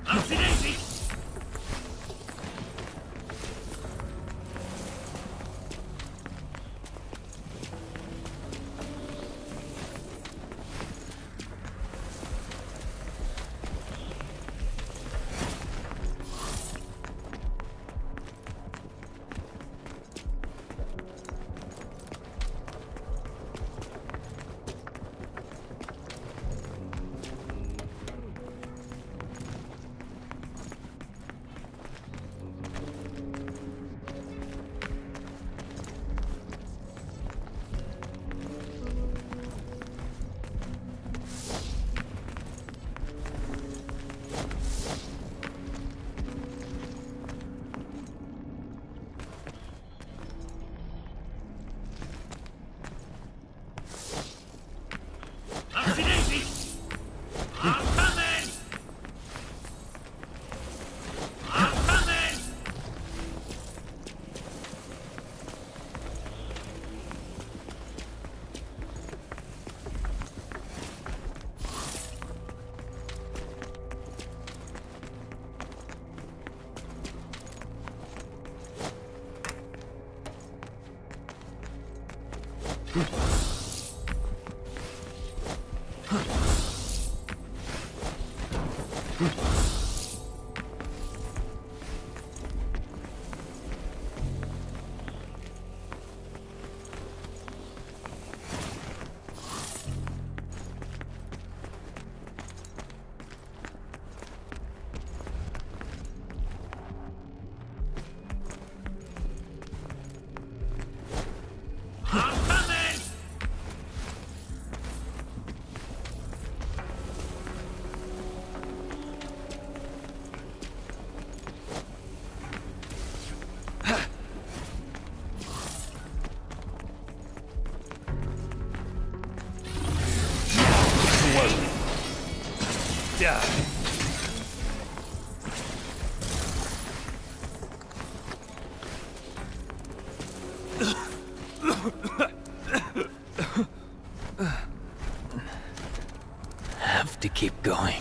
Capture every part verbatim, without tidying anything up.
Have to keep going.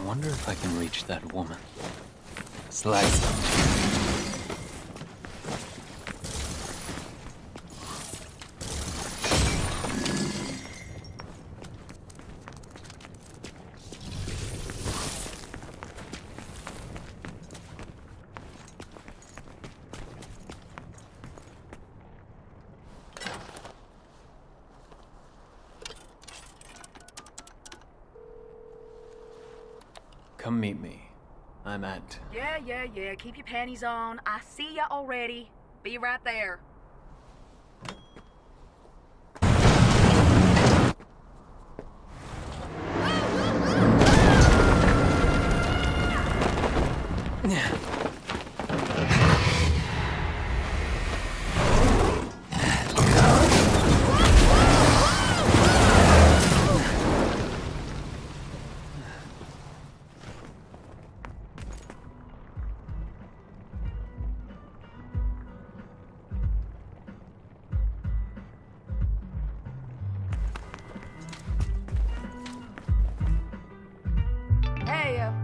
wonder if I can reach that woman. Slice them. Come meet me. I'm at... Yeah, yeah, yeah. Keep your panties on. I see ya already. Be right there. Hey, uh...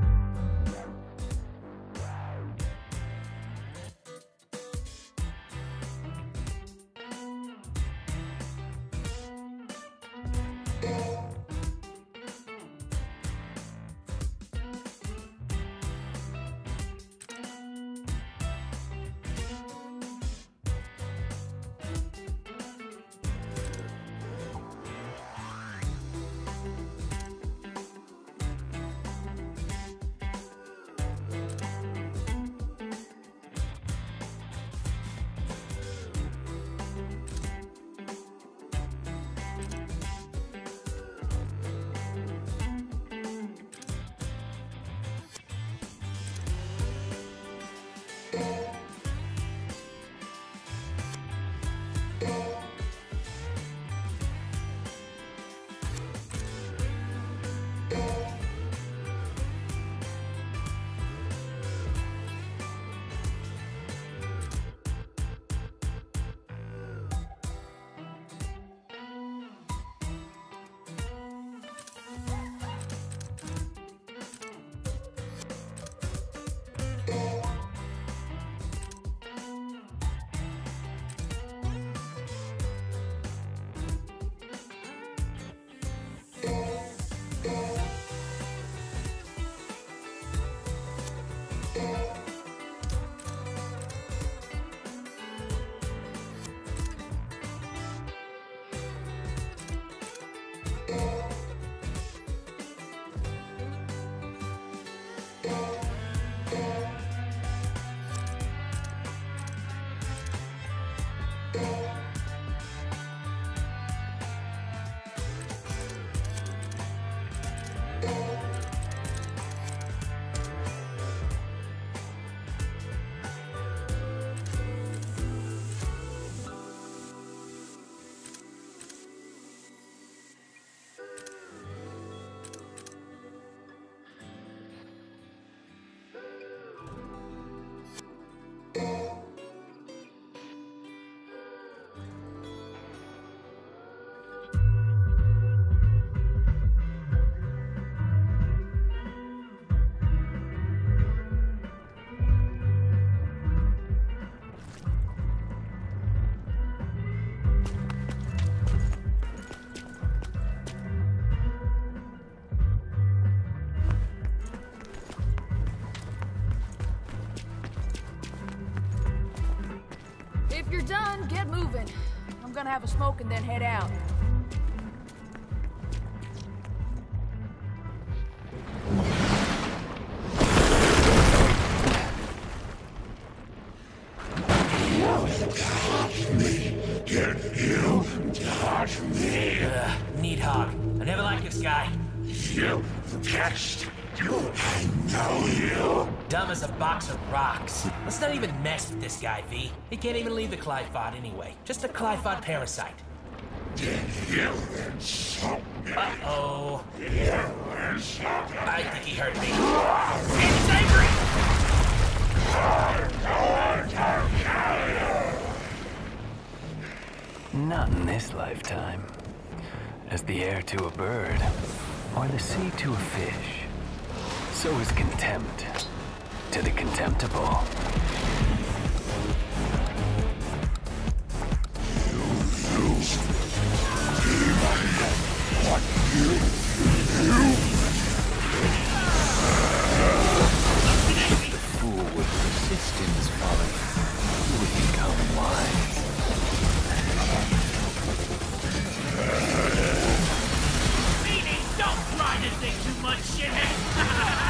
If you're done, get moving. I'm gonna have a smoke and then head out. Touch me! Did you touch me? Ugh, Needhog. I never liked this guy. You guessed. I know you. Dumb as a box of rocks. Let's not even mess with this guy, V. He can't even leave the Qliphoth anyway. Just a Qliphoth parasite. Did you insult me? Uh-oh. You insulted me. I think he hurt me. And he's angry! I'm going to kill you! Not in this lifetime. As the air to a bird, or the sea to a fish. So is contempt to the contemptible. If the fool would persist in his folly, he would become wise. Meaning, don't try this thing too much, shithead!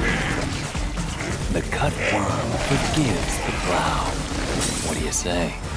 The cut worm forgives the plow. What do you say?